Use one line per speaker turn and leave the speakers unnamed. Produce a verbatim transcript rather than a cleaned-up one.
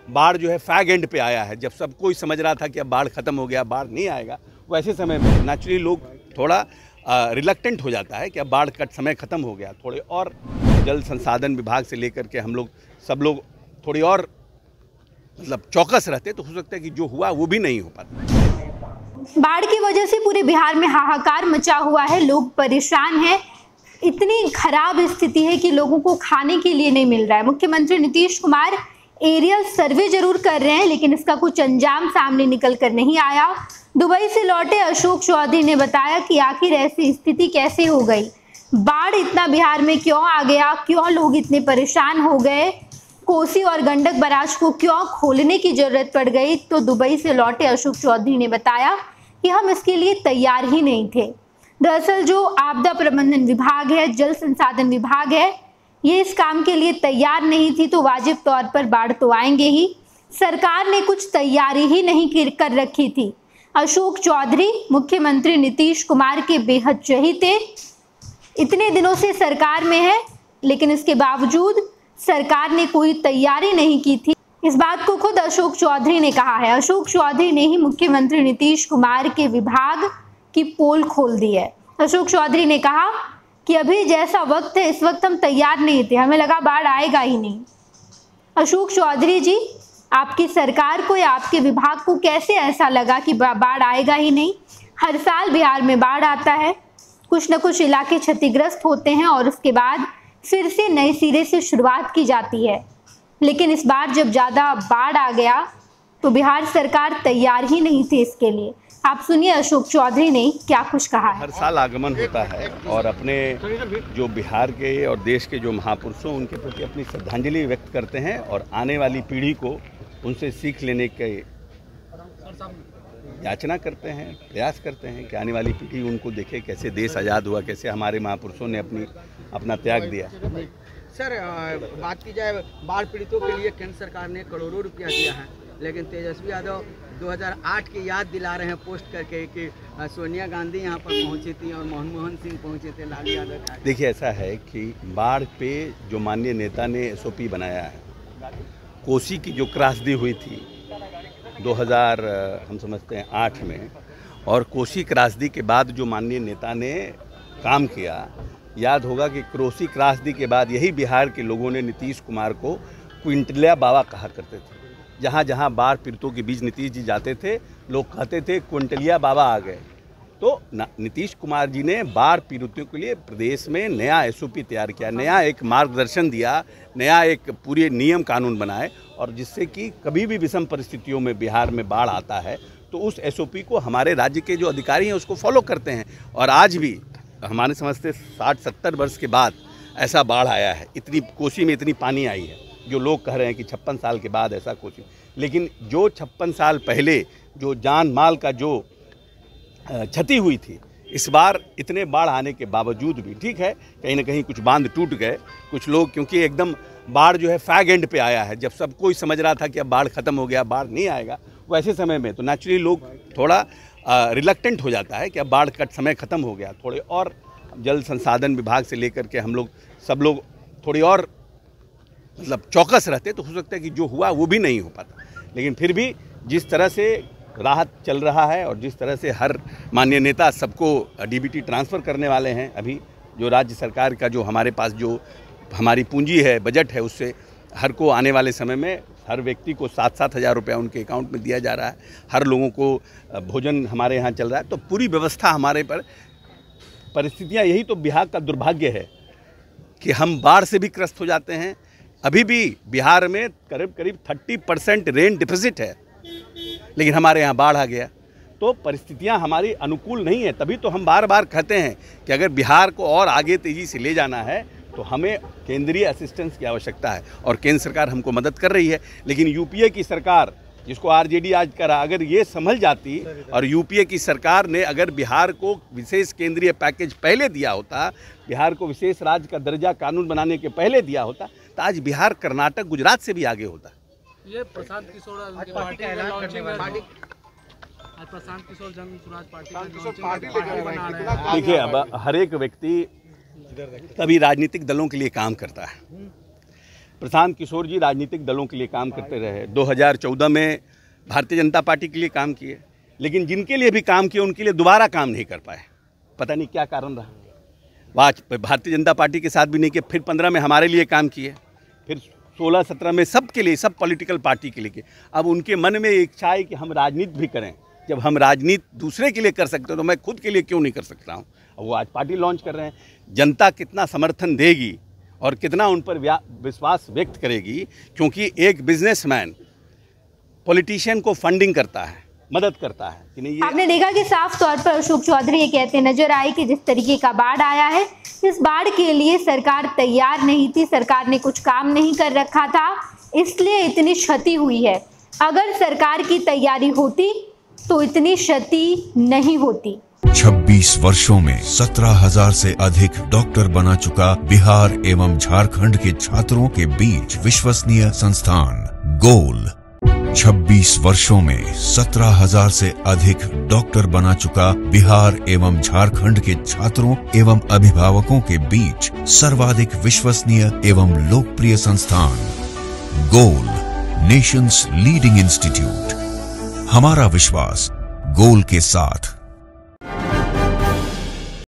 बाढ़ जो है फैग एंड पे आया है। जब सब कोई समझ रहा था कि अब बाढ़ खत्म हो गया, बाढ़ नहीं आएगा, वैसे समय में नेचुरली लोग थोड़ा रिलक्टेंट हो जाता है कि अब बाढ़ का समय खत्म हो गया। थोड़े और जल संसाधन विभाग से लेकर के हम लोग सब लोग थोड़ी और मतलब चौकस रहते तो हो सकता है कि जो हुआ वो भी नहीं हो पाता।
बाढ़ की वजह से पूरे बिहार में हाहाकार मचा हुआ है, लोग परेशान हैं। इतनी खराब स्थिति है कि लोगों को खाने के लिए नहीं मिल रहा है। मुख्यमंत्री नीतीश कुमार एरियल सर्वे जरूर कर रहे हैं, लेकिन इसका कुछ अंजाम सामने निकल कर नहीं आया। दुबई से लौटे अशोक चौधरी ने बताया कि आखिर ऐसी स्थिति कैसे हो गई, बाढ़ इतना बिहार में क्यों आ गया, क्यों लोग इतने परेशान हो गए, कोसी और गंडक बराज को क्यों खोलने की जरूरत पड़ गई। तो दुबई से लौटे अशोक चौधरी ने बताया कि हम इसके लिए तैयार ही नहीं थे। दरअसल जो आपदा प्रबंधन विभाग है, जल संसाधन विभाग है, ये इस काम के लिए तैयार नहीं थी, तो वाजिब तौर पर बाढ़ तो आएंगे ही। सरकार ने कुछ तैयारी ही नहीं कर रखी थी। अशोक चौधरी मुख्यमंत्री नीतीश कुमार के बेहद चहेते, इतने दिनों से सरकार में है, लेकिन इसके बावजूद सरकार ने कोई तैयारी नहीं की थी। इस बात को खुद अशोक चौधरी ने कहा है। अशोक चौधरी ने ही मुख्यमंत्री नीतीश कुमार के विभाग की पोल खोल दी है। अशोक चौधरी ने कहा कि अभी जैसा वक्त है, इस वक्त हम तैयार नहीं थे, हमें लगा बाढ़ आएगा ही नहीं। अशोक चौधरी जी, आपकी सरकार को या आपके विभाग को कैसे ऐसा लगा कि बाढ़ आएगा ही नहीं? हर साल बिहार में बाढ़ आता है, कुछ न कुछ इलाके क्षतिग्रस्त होते हैं और उसके बाद फिर से नए सिरे से शुरुआत की जाती है। लेकिन इस बार जब ज़्यादा बाढ़ आ गया तो बिहार सरकार तैयार ही नहीं थी इसके लिए। आप सुनिए अशोक चौधरी ने क्या कुछ कहा है।
हर साल आगमन होता है और अपने जो बिहार के और देश के जो महापुरुषों उनके प्रति अपनी श्रद्धांजलि व्यक्त करते हैं और आने वाली पीढ़ी को उनसे सीख लेने के याचना करते हैं, प्रयास करते हैं कि आने वाली पीढ़ी उनको देखे कैसे देश आज़ाद हुआ, कैसे हमारे महापुरुषों ने अपनी अपना त्याग दिया।
सर, बात की जाए बाढ़ पीड़ितों के लिए केंद्र सरकार ने करोड़ों रुपया दिया है, लेकिन तेजस्वी यादव दो हज़ार आठ की याद दिला रहे हैं पोस्ट करके कि सोनिया गांधी यहाँ पर पहुँची थी और मनमोहन सिंह पहुँचे थे, लालू यादव। देखिए,
ऐसा है कि बाढ़ पे जो माननीय नेता ने एस ओ पी बनाया है, कोसी की जो त्रासदी हुई थी दो हज़ार हम समझते हैं आठ में, और कोसी त्रासदी के बाद जो माननीय नेता ने काम किया, याद होगा कि कोसी त्रासदी के बाद यही बिहार के लोगों ने नीतीश कुमार को क्विंटलिया बाबा कहा करते थे। जहाँ जहाँ बाढ़ पीड़ितों के बीच नीतीश जी जाते थे, लोग कहते थे क्विंटलिया बाबा आ गए। तो नीतीश कुमार जी ने बाढ़ पीड़ितों के लिए प्रदेश में नया एस ओ पी तैयार किया, नया एक मार्गदर्शन दिया, नया एक पूरे नियम कानून बनाए, और जिससे कि कभी भी विषम परिस्थितियों में बिहार में बाढ़ आता है तो उस एस ओ पी को हमारे राज्य के जो अधिकारी हैं उसको फॉलो करते हैं। और आज भी हमारे समझते साठ सत्तर वर्ष के बाद ऐसा बाढ़ आया है, इतनी कोसी में इतनी पानी आई है। जो लोग कह रहे हैं कि छप्पन साल के बाद ऐसा कोसी, लेकिन जो छप्पन साल पहले जो जान माल का जो क्षति हुई थी, इस बार इतने बाढ़ आने के बावजूद भी, ठीक है कहीं ना कहीं कुछ बांध टूट गए, कुछ लोग, क्योंकि एकदम बाढ़ जो है फैग एंड पे आया है। जब सब कोई समझ रहा था कि अब बाढ़ खत्म हो गया, बाढ़ नहीं आएगा, वैसे समय में तो नेचुरली लोग थोड़ा रिलक्टेंट हो जाता है कि अब बाढ़ का समय खत्म हो गया। थोड़े और जल संसाधन विभाग से लेकर के हम लोग सब लोग थोड़ी और मतलब चौकस रहते तो हो सकता है कि जो हुआ वो भी नहीं हो पाता। लेकिन फिर भी जिस तरह से राहत चल रहा है और जिस तरह से हर माननीय नेता सबको डी बी टी ट्रांसफ़र करने वाले हैं, अभी जो राज्य सरकार का जो हमारे पास जो हमारी पूंजी है, बजट है, उससे हर को आने वाले समय में हर व्यक्ति को सात सात हज़ार रुपया उनके अकाउंट में दिया जा रहा है। हर लोगों को भोजन हमारे यहाँ चल रहा है। तो पूरी व्यवस्था हमारे पर, परिस्थितियाँ, यही तो बिहार का दुर्भाग्य है कि हम बाढ़ से भी ग्रस्त हो जाते हैं। अभी भी बिहार में करीब करीब तीस परसेंट रेन डिफिसिट है, लेकिन हमारे यहाँ बाढ़ आ गया। तो परिस्थितियाँ हमारी अनुकूल नहीं है। तभी तो हम बार बार कहते हैं कि अगर बिहार को और आगे तेज़ी से ले जाना है तो हमें केंद्रीय असिस्टेंस की आवश्यकता है, और केंद्र सरकार हमको मदद कर रही है। लेकिन यू पी ए की सरकार, जिसको आर जे डी आज करा, अगर ये समझ जाती और यू पी ए की सरकार ने अगर बिहार को विशेष केंद्रीय पैकेज पहले दिया होता, बिहार को विशेष राज्य का दर्जा कानून बनाने के पहले दिया होता, तो आज बिहार कर्नाटक गुजरात से भी आगे होता।
ये प्रशांत किशोर पार्टी का ऐलान करने वाले, आज प्रशांत किशोर जन स्वराज पार्टी बना रहे हैं।
देखिए, अब हर एक व्यक्ति कभी राजनीतिक दलों के लिए काम करता है, प्रशांत किशोर जी राजनीतिक दलों के लिए काम करते रहे, दो हज़ार चौदह में भारतीय जनता पार्टी के लिए काम किए, लेकिन जिनके लिए भी काम किए उनके लिए दोबारा काम नहीं कर पाए, पता नहीं क्या कारण रहा। आज भारतीय जनता पार्टी के साथ भी नहीं किए, फिर पंद्रह में हमारे लिए काम किए, फिर सोलह सत्रह में सब के लिए, सब पॉलिटिकल पार्टी के लिए किए। अब उनके मन में इच्छा है कि हम राजनीति भी करें। जब हम राजनीति दूसरे के लिए कर सकते हैं तो मैं खुद के लिए क्यों नहीं कर सकता हूँ। वो आज पार्टी लॉन्च कर रहे हैं, जनता कितना समर्थन देगी और कितना उन पर विश्वास व्यक्त करेगी, क्योंकि एक बिजनेसमैन पॉलिटिशियन को फंडिंग करता है, मदद करता है कि नहीं। ये
आपने देखा कि साफ तौर पर अशोक चौधरी ये कहते नजर आए कि जिस तरीके का बाढ़ आया है, इस बाढ़ के लिए सरकार तैयार नहीं थी, सरकार ने कुछ काम नहीं कर रखा था, इसलिए इतनी क्षति हुई है। अगर सरकार की तैयारी होती तो इतनी क्षति नहीं होती।
छब्बीस वर्षों में सत्रह हजार से अधिक डॉक्टर बना चुका बिहार एवं झारखंड के छात्रों के बीच विश्वसनीय संस्थान गोल। छब्बीस वर्षों में सत्रह हजार से अधिक डॉक्टर बना चुका बिहार एवं झारखंड के छात्रों एवं अभिभावकों के बीच सर्वाधिक विश्वसनीय एवं लोकप्रिय संस्थान गोल, नेशंस लीडिंग इंस्टीट्यूट। हमारा विश्वास गोल के साथ।